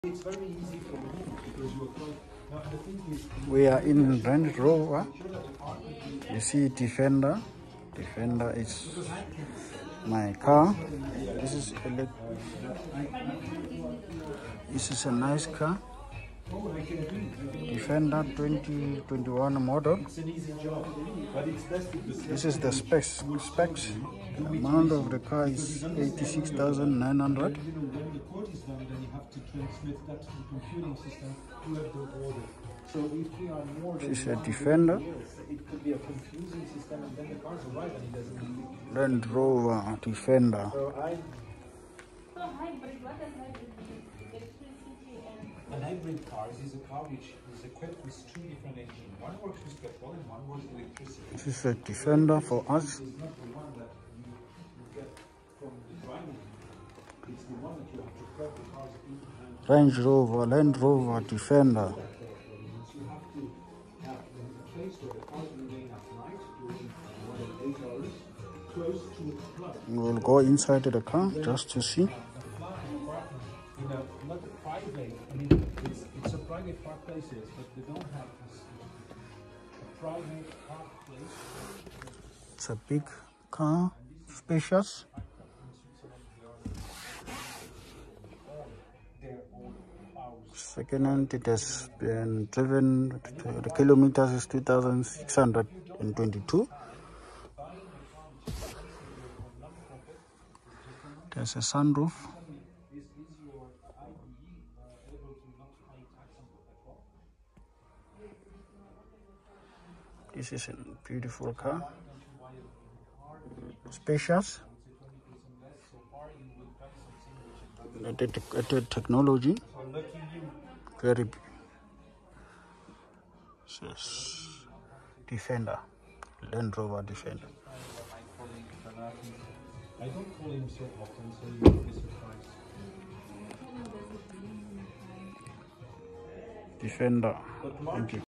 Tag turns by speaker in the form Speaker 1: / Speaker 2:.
Speaker 1: It's very easy for me because you're quite. Now the thing is,
Speaker 2: we are in Range Rover. You see Defender. Defender is my car. This is a nice car. Defender 2021 model.
Speaker 1: it's an easy job, but it's best if the
Speaker 2: This is the specs. The amount of the car is 86,900.
Speaker 1: when the quote is done, then you have to transmit that to the computing system who have the order. So if we are more than
Speaker 2: This is a
Speaker 1: 1
Speaker 2: Defender.
Speaker 1: billion years, it could be a confusing system, and then the cars arrive and it doesn't really.
Speaker 2: Land Rover Defender.
Speaker 1: So
Speaker 3: So hybrid, what is hybrid? Electricity and...
Speaker 1: an hybrid car is a car which is equipped with two different engines. One works with petrol and one works with electricity.
Speaker 2: This is a Defender for us.
Speaker 1: It's not the one that you get from the driving. It's the one that you have to plug the cars in.
Speaker 2: Range Rover, Land Rover Defender.
Speaker 1: You have to have a place where the cars remain at night during more than 8 hours, close to a plug.
Speaker 2: We will go inside the car just to see.
Speaker 1: A flat apartment, not a private. I mean, it's a private park places, but they don't have this. A private park place.
Speaker 2: It's a big car, spacious. Second hand, it has been driven, the kilometers is 2,622. There's a sunroof. This is a beautiful car, spacious. The technology, very Defender, Land Rover Defender.
Speaker 1: I don't call him so often, so you will be surprised.
Speaker 2: Defender. Thank you.